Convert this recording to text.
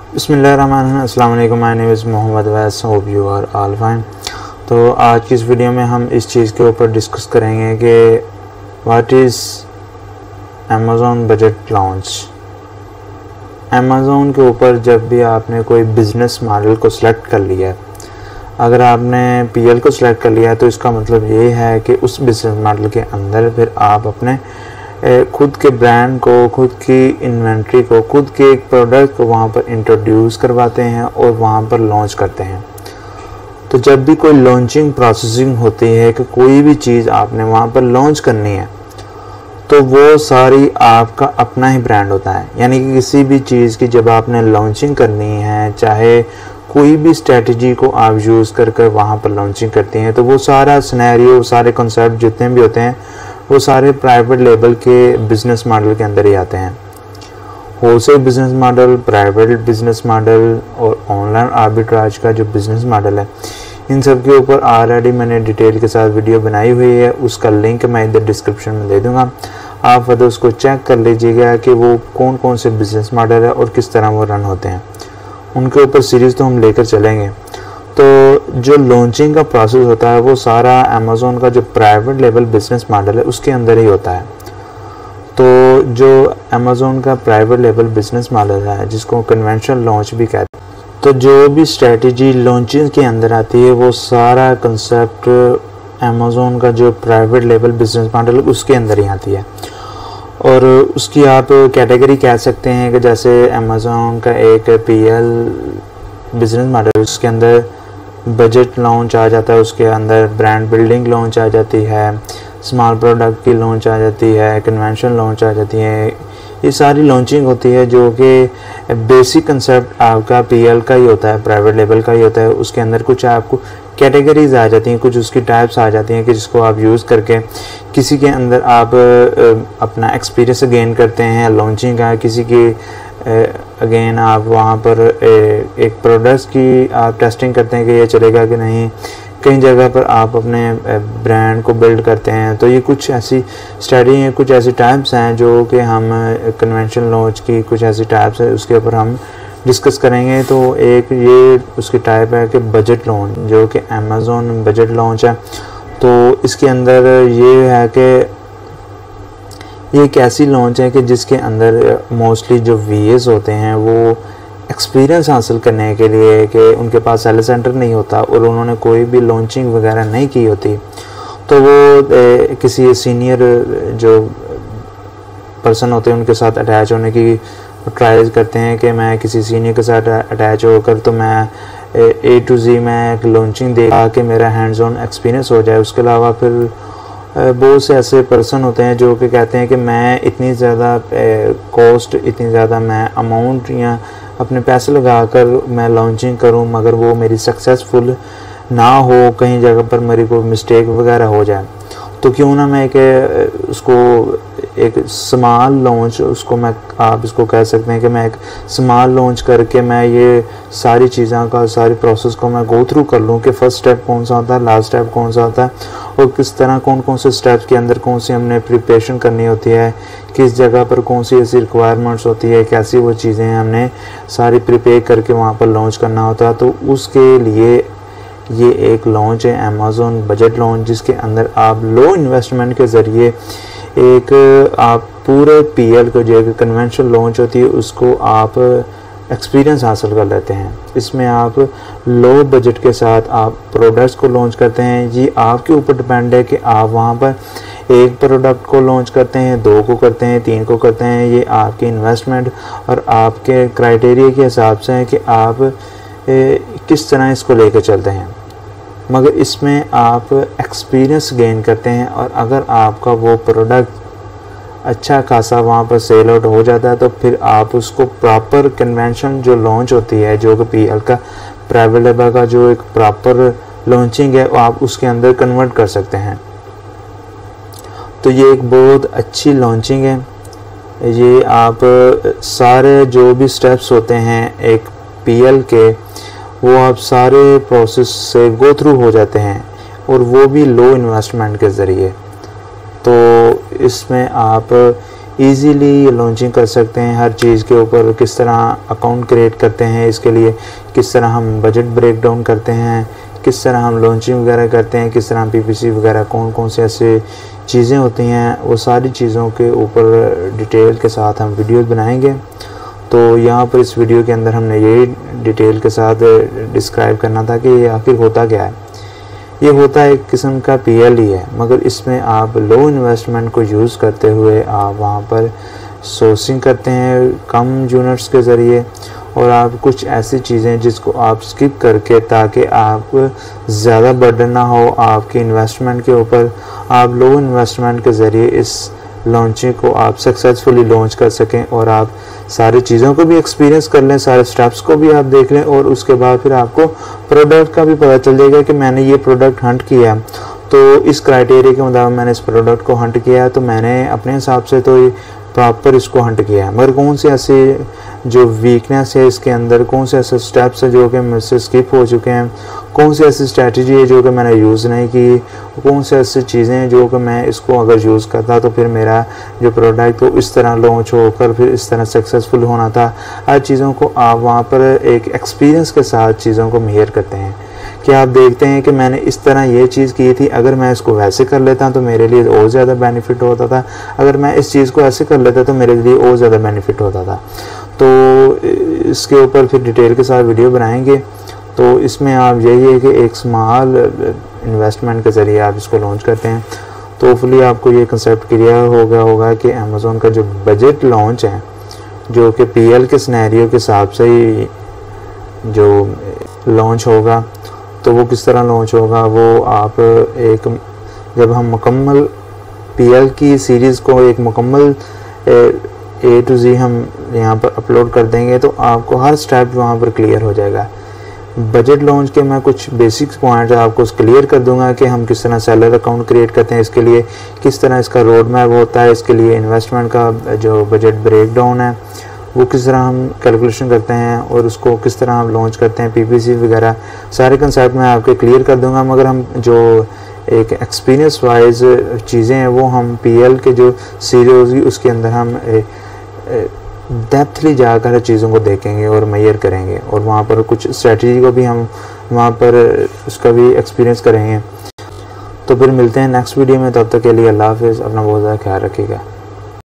बिस्मिल्लाहिर्रहमानिर्रहीम। अस्सलाम वालेकुम। My name is Mohammad Wais. Hope you are all fine. तो आज की इस वीडियो में हम इस चीज़ के ऊपर डिस्कस करेंगे कि what is Amazon budget launch. Amazon के ऊपर जब भी आपने कोई बिज़नेस मॉडल को सिलेक्ट कर लिया है, अगर आपने पीएल को सिलेक्ट कर लिया है तो इसका मतलब ये है कि उस बिज़नेस मॉडल के अंदर फिर आप अपने खुद के ब्रांड को, खुद की इन्वेंट्री को, खुद के एक प्रोडक्ट को वहाँ पर इंट्रोड्यूस करवाते हैं और वहाँ पर लॉन्च करते हैं। तो जब भी कोई लॉन्चिंग प्रोसेसिंग होती है कि कोई भी चीज़ आपने वहाँ पर लॉन्च करनी है तो वो सारी आपका अपना ही ब्रांड होता है। यानी कि किसी भी चीज़ की जब आपने लॉन्चिंग करनी है, चाहे कोई भी स्ट्रेटजी को आप यूज़ कर वहाँ पर लॉन्चिंग करते हैं, तो वो सारा सिनेरियो, सारे कॉन्सेप्ट जितने भी होते हैं वो सारे प्राइवेट लेबल के बिज़नेस मॉडल के अंदर ही आते हैं। Wholesale business model, private business model और ऑनलाइन आर्बिट्राज का जो बिज़नेस मॉडल है, इन सब के ऊपर ऑलरेडी मैंने डिटेल के साथ वीडियो बनाई हुई है। उसका लिंक मैं इधर डिस्क्रिप्शन में दे दूँगा, आप वह उसको चेक कर लीजिएगा कि वो कौन कौन से बिज़नेस मॉडल है और किस तरह वो रन होते हैं। उनके ऊपर सीरीज़ तो हम लेकर चलेंगे। तो जो लॉन्चिंग का प्रोसेस होता है वो सारा अमेज़ॉन का जो प्राइवेट लेवल बिज़नेस मॉडल है उसके अंदर ही होता है। तो जो अमेज़ॉन का प्राइवेट लेवल बिज़नेस मॉडल है, जिसको कन्वेंशनल लॉन्च भी कहते हैं, तो जो भी स्ट्रेटजी लॉन्चिंग के अंदर आती है वो सारा कंसेप्ट अमेज़ॉन का जो प्राइवेट लेवल बिज़नेस मॉडल है उसके अंदर ही आती है। और उसकी आप कैटेगरी कह सकते हैं कि जैसे अमेज़ॉन का एक पीएल बिज़नेस मॉडल, उसके अंदर बजट लॉन्च आ जाता है, उसके अंदर ब्रांड बिल्डिंग लॉन्च आ जाती है, स्मॉल प्रोडक्ट की लॉन्च आ जाती है, कन्वेंशन लॉन्च आ जाती है। ये सारी लॉन्चिंग होती है जो कि बेसिक कंसेप्ट आपका पीएल का ही होता है, प्राइवेट लेवल का ही होता है। उसके अंदर कुछ आपको कैटेगरीज आ जाती हैं, कुछ उसकी टाइप्स आ जाती हैं कि जिसको आप यूज़ करके किसी के अंदर आप अपना एक्सपीरियंस गेन करते हैं लॉन्चिंग का, किसी की अगेन आप वहाँ पर एक प्रोडक्ट्स की आप टेस्टिंग करते हैं कि ये चलेगा कि नहीं। कई जगह पर आप अपने ब्रांड को बिल्ड करते हैं। तो ये कुछ ऐसी स्टडी हैं, कुछ ऐसी टाइप्स हैं जो कि हम कन्वेंशन लॉन्च की कुछ ऐसी टाइप्स है उसके ऊपर हम डिस्कस करेंगे। तो एक ये उसकी टाइप है कि बजट लॉन्च, जो कि अमेज़ॉन बजट लॉन्च है। तो इसके अंदर ये है कि ये एक ऐसी लॉन्च है कि जिसके अंदर मोस्टली जो वीएस होते हैं वो एक्सपीरियंस हासिल करने के लिए, कि उनके पास सेल सेंटर नहीं होता और उन्होंने कोई भी लॉन्चिंग वगैरह नहीं की होती, तो वो किसी सीनियर जो पर्सन होते हैं उनके साथ अटैच होने की ट्राई करते हैं कि मैं किसी सीनियर के साथ अटैच होकर तो मैं A to Z मैं एक लॉन्चिंग दे कि मेरा हैंड्स ऑन एक्सपीरियंस हो जाए। उसके अलावा फिर बहुत से ऐसे पर्सन होते हैं जो कि कहते हैं कि मैं इतनी ज़्यादा कॉस्ट, इतनी ज़्यादा मैं अमाउंट या अपने पैसे लगाकर मैं लॉन्चिंग करूं मगर वो मेरी सक्सेसफुल ना हो, कहीं जगह पर मेरी कोई मिस्टेक वगैरह हो जाए, तो क्यों ना मैं उसको एक स्मॉल लॉन्च, उसको मैं आप इसको कह सकते हैं कि मैं एक स्मॉल लॉन्च करके मैं ये सारी चीज़ों का, सारी प्रोसेस को मैं गो थ्रू कर लूँ कि फ़र्स्ट स्टेप कौन सा होता है, लास्ट स्टेप कौन सा होता है और किस तरह कौन कौन से स्टेप्स के अंदर कौन सी हमने प्रिपरेशन करनी होती है, किस जगह पर कौन सी ऐसी रिक्वायरमेंट्स होती है, कैसी वो चीज़ें हमने सारी प्रिपेयर करके वहाँ पर लॉन्च करना होता है। तो उसके लिए ये एक लॉन्च है अमेज़ॉन बजट लॉन्च, जिसके अंदर आप लो इन्वेस्टमेंट के ज़रिए एक आप पूरे पीएल को जो कन्वेंशनल लॉन्च होती है उसको आप एक्सपीरियंस हासिल कर लेते हैं। इसमें आप लो बजट के साथ आप प्रोडक्ट्स को लॉन्च करते हैं। ये आपके ऊपर डिपेंड है कि आप वहाँ पर एक प्रोडक्ट को लॉन्च करते हैं, 2 को करते हैं, 3 को करते हैं। ये आपके इन्वेस्टमेंट और आपके क्राइटेरिया के हिसाब से है कि आप किस तरह इसको लेकर चलते हैं, मगर इसमें आप एक्सपीरियंस गेन करते हैं। और अगर आपका वो प्रोडक्ट अच्छा खासा वहाँ पर सेल आउट हो जाता है तो फिर आप उसको प्रॉपर कन्वेंशन जो लॉन्च होती है, जो कि पीएल का प्राइवेट लेवल का जो एक प्रॉपर लॉन्चिंग है, आप उसके अंदर कन्वर्ट कर सकते हैं। तो ये एक बहुत अच्छी लॉन्चिंग है। ये आप सारे जो भी स्टेप्स होते हैं एक पीएल के, वो आप सारे प्रोसेस से गो थ्रू हो जाते हैं और वो भी लो इन्वेस्टमेंट के ज़रिए। तो इसमें आप इजीली लॉन्चिंग कर सकते हैं हर चीज़ के ऊपर। किस तरह अकाउंट क्रिएट करते हैं, इसके लिए किस तरह हम बजट ब्रेक डाउन करते हैं, किस तरह हम लॉन्चिंग वगैरह करते हैं, किस तरह हम पीपीसी वगैरह कौन कौन से ऐसे चीज़ें होती हैं, वो सारी चीज़ों के ऊपर डिटेल के साथ हम वीडियोस बनाएंगे। तो यहाँ पर इस वीडियो के अंदर हमने यही डिटेल के साथ डिस्क्राइब करना था कि ये आखिर होता क्या है। ये होता है एक किस्म का पीएल ही है, मगर इसमें आप लो इन्वेस्टमेंट को यूज़ करते हुए आप वहाँ पर सोर्सिंग करते हैं कम यूनिट्स के ज़रिए, और आप कुछ ऐसी चीज़ें जिसको आप स्किप करके, ताकि आप ज़्यादा बर्डन ना हो आपकी इन्वेस्टमेंट के ऊपर, आप लो इन्वेस्टमेंट के ज़रिए इस लॉन्चिंग को आप सक्सेसफुली लॉन्च कर सकें और आप सारी चीज़ों को भी एक्सपीरियंस कर लें, सारे स्टेप्स को भी आप देख लें, और उसके बाद फिर आपको प्रोडक्ट का भी पता चल जाएगा कि मैंने ये प्रोडक्ट हंट किया, तो इस क्राइटेरिया के मुताबिक मैंने इस प्रोडक्ट को हंट किया है, तो मैंने अपने हिसाब से तो ये प्रॉपर इसको हंट किया है। मगर कौन से ऐसे जो वीकनेस है इसके अंदर, कौन से ऐसे स्टेप्स हैं जो कि मुझसे स्किप हो चुके हैं, कौन सी ऐसी स्ट्रैटेजी है जो कि मैंने यूज़ नहीं की, कौन से ऐसी चीज़ें हैं जो कि मैं इसको अगर यूज़ करता तो फिर मेरा जो प्रोडक्ट तो इस तरह लॉन्च होकर फिर इस तरह सक्सेसफुल होना था। हर चीज़ों को आप वहाँ पर एक एक्सपीरियंस के साथ चीज़ों को मेजर करते हैं कि आप देखते हैं कि मैंने इस तरह ये चीज़ की थी, अगर मैं इसको वैसे कर लेता तो मेरे लिए और ज़्यादा बेनिफिट होता था, अगर मैं इस चीज़ को ऐसे कर लेता तो मेरे लिए और ज़्यादा बेनिफिट होता था। तो इसके ऊपर फिर डिटेल के साथ वीडियो बनाएंगे। तो इसमें आप यही है कि एक स्मॉल इन्वेस्टमेंट के ज़रिए आप इसको लॉन्च करते हैं। तो होपफुली आपको ये कंसेप्ट क्लियर होगा कि अमेज़ॉन का जो बजट लॉन्च है, जो कि पीएल के सिनेरियो के हिसाब से ही जो लॉन्च होगा, तो वो किस तरह लॉन्च होगा वो आप एक जब हम मुकम्मल पीएल की सीरीज़ को एक मुकम्मल A to Z हम यहाँ पर अपलोड कर देंगे, तो आपको हर स्टेप वहाँ पर क्लियर हो जाएगा। बजट लॉन्च के मैं कुछ बेसिक्स पॉइंट्स आपको क्लियर कर दूंगा कि हम किस तरह सेलर अकाउंट क्रिएट करते हैं, इसके लिए किस तरह इसका रोड मैप होता है, इसके लिए इन्वेस्टमेंट का जो बजट ब्रेक डाउन है वो किस तरह हम कैलकुलेशन करते हैं, और उसको किस तरह हम लॉन्च करते हैं, पीपीसी वगैरह सारे कंसेप्ट मैं आपके क्लियर कर दूंगा। मगर हम जो एक एक्सपीरियंस वाइज चीज़ें हैं वो हम पीएल के जो सीरीज होगी उसके अंदर हम डेप्थली जाकर चीज़ों को देखेंगे और मेजर करेंगे, और वहाँ पर कुछ स्ट्रेटजी को भी हम वहाँ पर उसका भी एक्सपीरियंस करेंगे। तो फिर मिलते हैं नेक्स्ट वीडियो में, तब तक के लिए अल्लाह हाफ़िज़, अपना बहुत ज़्यादा ख्याल रखिएगा।